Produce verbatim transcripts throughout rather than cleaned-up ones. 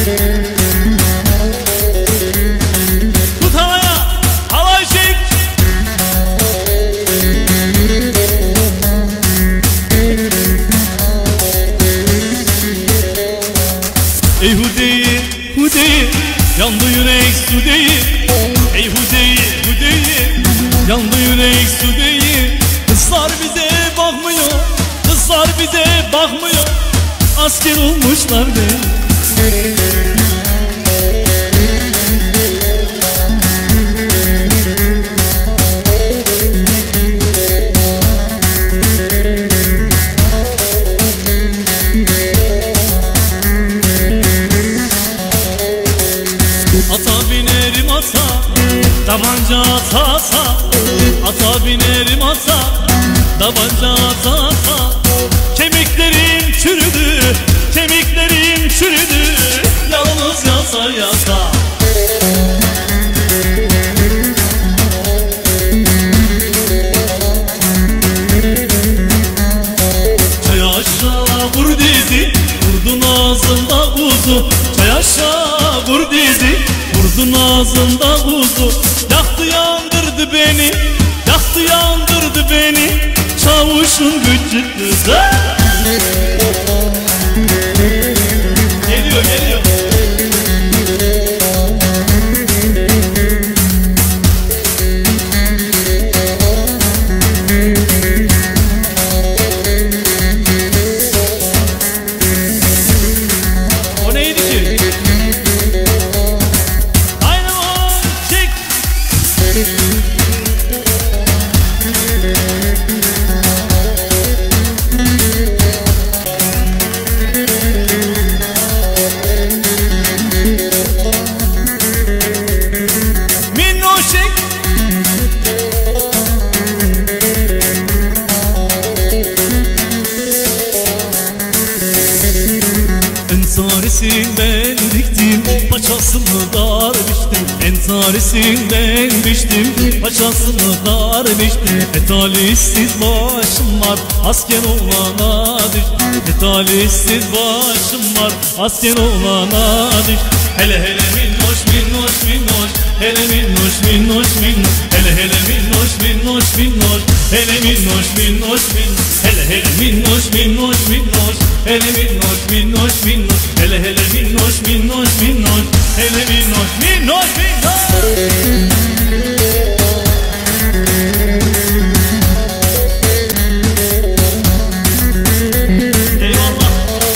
Tut havaya, havayı çek. Ey Hudeyi, Hudeyi, yandı yürek su değil. Ey Hudeyi, Hudeyi, yandı yürek su değil. Kızlar bize bakmıyor, kızlar bize bakmıyor. Asker olmuşlar be. Ata binerim ata, tabanca ata ata. Ata binerim ata, tabanca ata ata. Kemiklerim çürüdü, kemiklerim çürüdü. Yalnız yasa yasa. Çay aşağı vur dizi, vurdun ağzında kuzu. Çay aşağı vur dizi, vurdun ağzında kuzu. Yaktı yandırdı beni, yaktı yandırdı beni. Çavuşun küçük kızı. Geliyor geliyor. O neydi ki? Aynen o. Çek. Minnoşek. Ensaresinden diktim, paçasını dar biçtim. Ensaresinden biçtim, paçasını dar biçtim. E talihsiz başım var, asker olana düştüm. E talihsiz başım var, asker olana düştüm. Hele hele minnoş minnoş minnoş, hele minnoş minnoş minnoş, hele hele minnoş minnoş minnoş, hele minnoş minnoş minnoş, hele hele minnoş minnoş minnoş, hele minnoş minnoş minnoş, hele hele minnoş minnoş minnoş, hele minnoş minnoş minnoş. Eyvallah.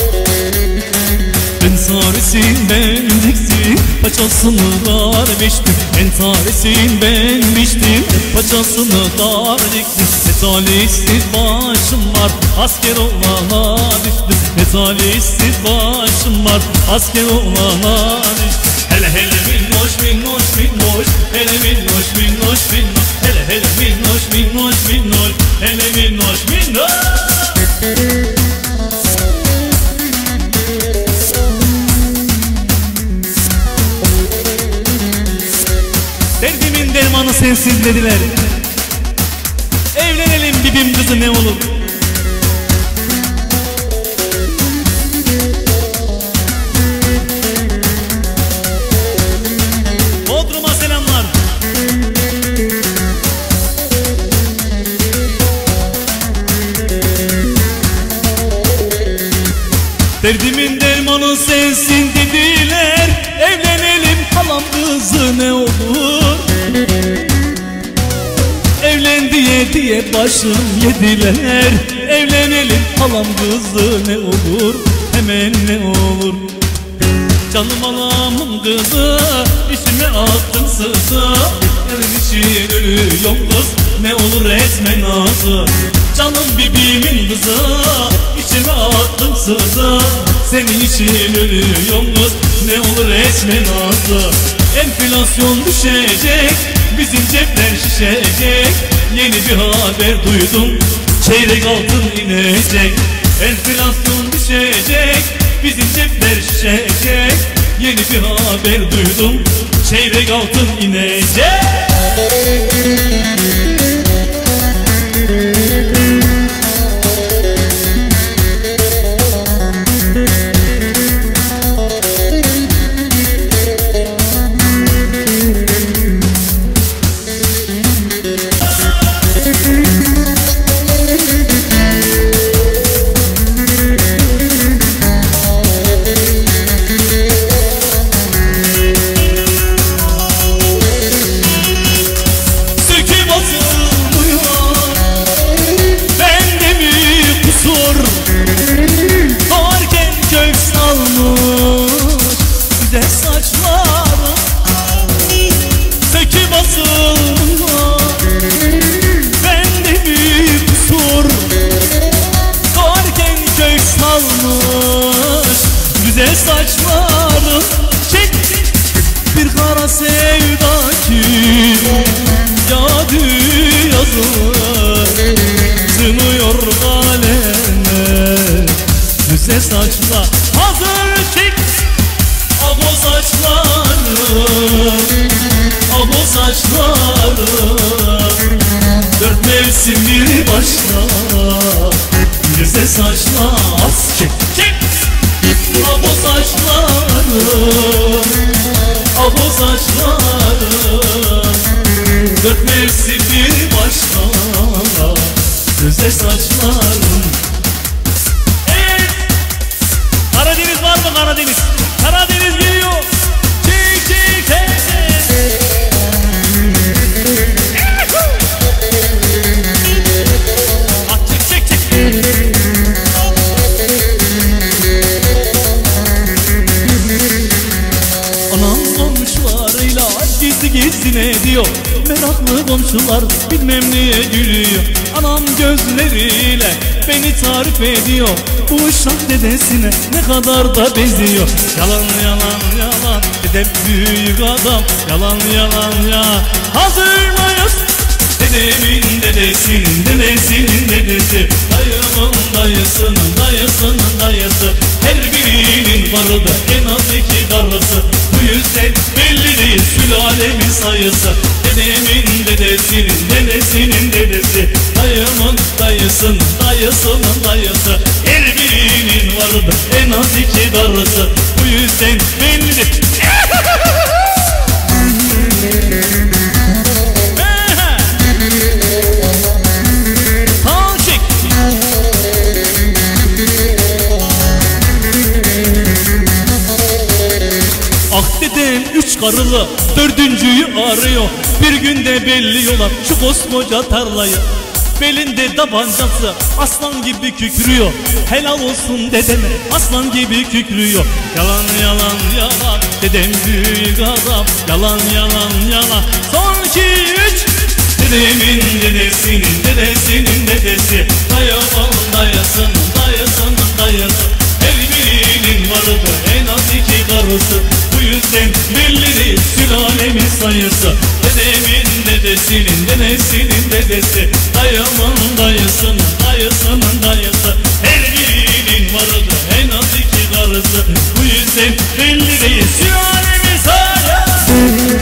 Ensaresinden diktim, paçasını dar biçtim. Ensaresinden biçtim, paçasını dar diktim. Ne talihsiz başım var, asker olana düştüm. Ne talihsiz başım var, asker olana düştüm. Hele hele minnoş minnoş minnoş, hele minnoş minnoş minnoş, hele hele minnoş minnoş minnoş, hele minnoş minnoş. Derdimin dermanı sensin dediler. Evlenelim bibim kızı ne olur. Bodrum'a selamlar. Derdimin dermanı sensin dediler. Evlenelim halam kızı ne olur. Evlen diye diye başım yediler. Evlenelim halam kızı ne olur. Hemen ne olur. Canım halamın kızı, içime attın sızı. Yarın için ölüyorum kız, ne olur etme nazı. Canım bibimin kızı, içime attın sızı. Senin için ölüyorum kız, ne olur etme nazı. Enflasyon düşecek, bizim cepler şişecek. Yeni bir haber duydum, çeyrek altın inecek. Enflasyon düşecek, bizim cepler şişecek. Yeni bir haber duydum, çeyrek altın inecek. dökmezsin bir başla. Yüze saçlar az çek çek. Ah o saçlarım, ah o saçlarım, dökmezsin bir başla. Yüze saçlarım. Evet. Karadeniz var mı Karadeniz? Karadeniz geliyor. Çek çek çek. Anam komşularıyla gizli gizli ne diyor? Meraklı komşular bilmem niye gülüyor. Anam gözleriyle beni tarif ediyor. Bu uşak dedesine ne kadar da benziyor. Yalan yalan yalan dedem büyük adam. Yalan yalan ya. Hazır mıyız? Dedemin dedesinin dedesinin dedesi, dayımın dayısının dayısının dayısı. Her birinin vardı en az iki karısı. Bu yüzden belli değil sülalemin sayısı. Dedemin dedesinin dedesinin dedesi, dayımın dayısının dayısının dayısı. Her birinin vardı en az iki karısı. Bu yüzden belli değil. Ah dedem üç karılı dördüncüyü arıyor. Bir günde belliyorlar şu koskoca tarlayı. Belinde tabancası aslan gibi kükrüyor. Helal olsun dedeme aslan gibi kükrüyor. Yalan yalan yalan dedem büyük adam. Yalan yalan yalan. Son iki üç. Dedemin dedesinin dedesinin dedesi, dayımın dayısının dayısının dayısı. Her birinin vardı en az iki karısı. Bu yüzden belli değil sülalemin sayısı. Dedemin dedesinin dedesinin dedesi, dayımın dayısının dayısının dayısı. Her birinin vardı en az iki karısı. Bu yüzden belli değil sülalemin sayısı.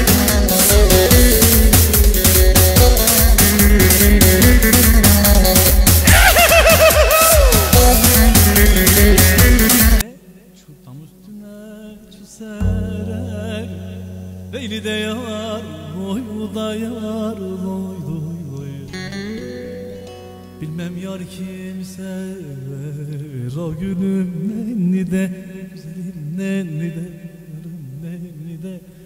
Leyli de yar, loylu da yar, loy loy loy. Bilmem yar kim sever, o gülüm nenni de, güzelim nenni de, yarım nenni de.